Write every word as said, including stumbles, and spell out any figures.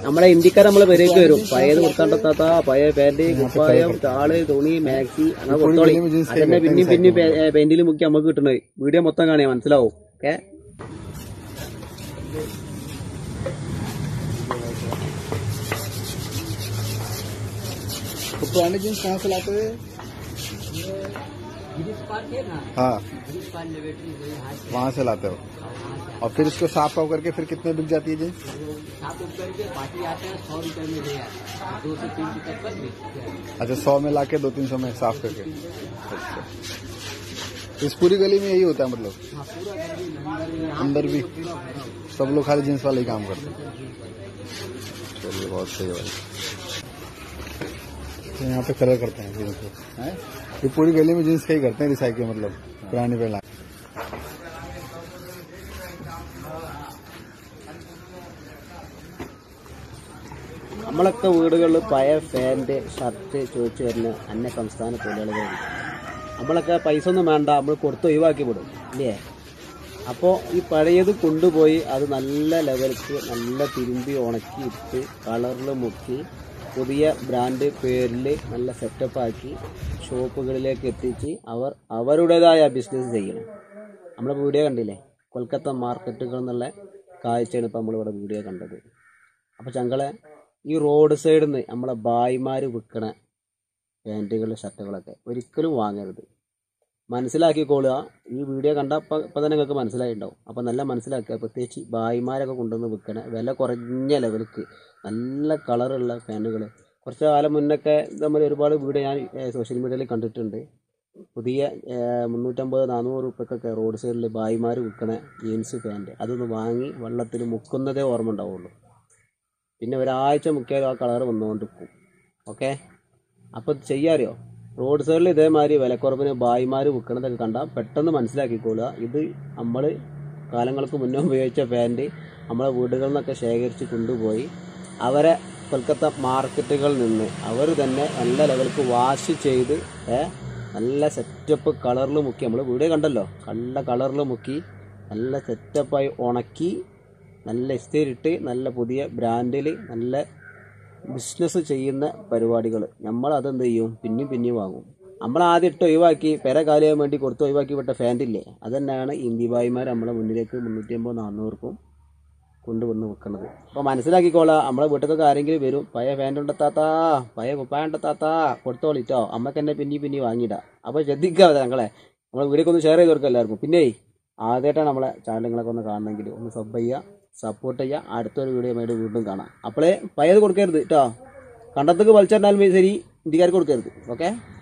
നമ്മളെ ഇന്ത്യക്കാർ നമ്മളെ പേരേക്ക് വരും. പഴയത് കൊടുക്കാണ്ടെത്താത്ത പഴയ പാന്റ്, കുപ്പായം, ചാള്, തുണി, മാക്സി അങ്ങനെ കൊടുത്തോളി. അതന്നെ പിന്നെയും പിന്നെയും പെയിന്റിൽ മുക്കി നമുക്ക് കിട്ടണത്. വീഡിയോ മൊത്തം കാണിയാ മനസ്സിലാവും. ഓക്കെ, पुराने जींस कहाँ से लाते हैं? हाँ, वहाँ से लाते हो और फिर इसको साफ साफ करके फिर कितने बिक जाती है जींस? साफ करके बाकी आते हैं सौ रुपए में ले आते हैं, दो से तीन रुपए तक बिकते हैं। अच्छा, सौ में लाके दो तीन सौ में साफ करके। अच्छा, इस पूरी गली में यही होता है मतलब? हाँ, पूरा गली अंदर भी सब लोग खाली जींस वाले ही काम करते हैं। चलिए, बहुत सही है भाई। यहाँ पे कलर करते हैं जींस को, ये पूरी गली में जींस का ही करते हैं रिसाइकिल, मतलब पुरानी पहला। നമ്മളൊക്കെ വീടുകളിൽ പഴയ പാന്റ്, ഷർട്ട് ചോദിച്ചു വരുന്ന അന്യ സംസ്ഥാന തൊഴിലാളികളുണ്ട്. നമ്മളൊക്കെ പൈസ ഒന്നും വേണ്ട, നമ്മൾ കൊടുത്ത് ഒഴിവാക്കി വിടും ഇല്ലേ? അപ്പോൾ ഈ പഴയത് കൊണ്ടുപോയി അത് നല്ല ലെവലിക്ക് നല്ല തിരുമ്പി ഉണക്കി ഇട്ട് കളറിൽ മുക്കി പുതിയ ബ്രാൻഡ് പേരിൽ നല്ല സെറ്റപ്പാക്കി ഷോപ്പുകളിലേക്ക് എത്തിച്ച് അവർ അവരുടേതായ ബിസിനസ് ചെയ്യണം. നമ്മളെ വീഡിയോ കണ്ടില്ലേ, കൊൽക്കത്ത മാർക്കറ്റുകൾ എന്നുള്ള കാഴ്ചയാണ് ഇപ്പോൾ നമ്മളിവിടെ വീഡിയോ കണ്ടത്. അപ്പോൾ ചങ്കളെ, ഈ റോഡ് സൈഡിൽ നിന്ന് നമ്മളെ ബായിമാർ വിൽക്കണ പാൻറ്റുകൾ, ഷർട്ടുകളൊക്കെ ഒരിക്കലും വാങ്ങരുത്. മനസ്സിലാക്കിക്കോളുക. ഈ വീഡിയോ കണ്ടപ്പോൾ ഇപ്പം തന്നെ നിങ്ങൾക്ക് മനസ്സിലായിട്ടുണ്ടാവും. അപ്പോൾ നല്ല മനസ്സിലാക്കുക. പ്രത്യേകിച്ച് ബായിമാരൊക്കെ കൊണ്ടുവന്ന് വിൽക്കണ വില കുറഞ്ഞ ലെവലിക്ക് നല്ല കളറുള്ള പാൻറ്റുകൾ. കുറച്ച് കാലം മുന്നൊക്കെ നമ്മൾ ഒരുപാട് വീഡിയോ ഞാൻ സോഷ്യൽ മീഡിയയിൽ കണ്ടിട്ടുണ്ട്. പുതിയ മുന്നൂറ്റമ്പത് നാനൂറ് റുപ്യക്കൊക്കെ റോഡ് സൈഡിൽ ബായിമാർ വിൽക്കണ ജീൻസ് പാൻറ്റ് അതൊന്ന് വാങ്ങി വെള്ളത്തിൽ മുക്കുന്നതേ ഓർമ്മ ഉണ്ടാവുള്ളൂ. പിന്നെ ഒരാഴ്ച മുക്കിയാലും ആ കളർ വന്നുകൊണ്ടിരിക്കും. ഓക്കെ, അപ്പോൾ ചെയ്യാറിയോ? റോഡ് സൈഡിൽ ഇതേമാതിരി വിലക്കുറവിന് ബായിമാർ വിൽക്കണതൊക്കെ കണ്ടാൽ പെട്ടെന്ന് മനസ്സിലാക്കിക്കോളുക. ഇത് നമ്മൾ കാലങ്ങൾക്ക് മുന്നേ ഉപയോഗിച്ച പാൻറ്റ് നമ്മളെ വീടുകളിൽ നിന്നൊക്കെ ശേഖരിച്ച് കൊണ്ടുപോയി അവരെ കൊൽക്കത്ത മാർക്കറ്റുകളിൽ നിന്ന് അവർ തന്നെ നല്ല ലെവലിക്ക് വാഷ് ചെയ്ത് നല്ല സെറ്റപ്പ് കളറിൽ മുക്കി, നമ്മൾ വീഡിയോ കണ്ടല്ലോ, നല്ല കളറിൽ മുക്കി നല്ല സെറ്റപ്പായി ഉണക്കി നല്ല ഇസ്തിരിട്ട് നല്ല പുതിയ ബ്രാൻഡിൽ നല്ല ബിസിനസ് ചെയ്യുന്ന പരിപാടികൾ നമ്മൾ അതെന്ത് ചെയ്യും? പിന്നെയും പിന്നെയും വാങ്ങും. നമ്മൾ ആദ്യം ഇട്ട് ഒഴിവാക്കി പെര കാലിയാൻ വേണ്ടി കൊടുത്ത് ഒഴിവാക്കി വിട്ട ഫാൻറ്റില്ലേ, അതന്നെയാണ് ഇന്ത്യ ബായിമാർ നമ്മളെ മുന്നിലേക്ക് മുന്നൂറ്റി അമ്പത് നാന്നൂറുക്കും കൊണ്ടുവന്ന് വെക്കുന്നത്. അപ്പോൾ മനസ്സിലാക്കിക്കോളാം. നമ്മളെ വീട്ടിലൊക്കെ ആരെങ്കിലും വരും, പഴയ ഫാൻറ്റ് ഉണ്ടെത്താത്താ, പഴയ കുപ്പായ ഉണ്ടെത്താത്താ, കൊടുത്തോളിട്ടോ, അമ്മക്ക് തന്നെ പിന്നെയും പിന്നെയും വാങ്ങിയിടാം. അപ്പോൾ ശ്രദ്ധിക്കാതെ ഞങ്ങളെ നമ്മളെ വീഡിയോക്ക് ഒന്ന് ഷെയർ ചെയ്ത് കൊടുക്കുക എല്ലാവർക്കും. പിന്നെ ആദ്യമായിട്ടാണ് നമ്മളെ ചാനലുകളൊക്കെ ഒന്ന് കാണണമെങ്കിൽ ഒന്ന് സബ് ചെയ്യുക, സപ്പോർട്ട് ചെയ്യുക. അടുത്തൊരു വീഡിയോ ആയിട്ട് വീണ്ടും കാണാം. അപ്പോളേ പഴയത് കൊടുക്കരുത് കേട്ടോ. കണ്ടത്തേക്ക് വലിച്ചെറിഞ്ഞാലും ശരി, ഇന്ത്യക്കാർക്ക് കൊടുക്കരുത്. ഓക്കെ.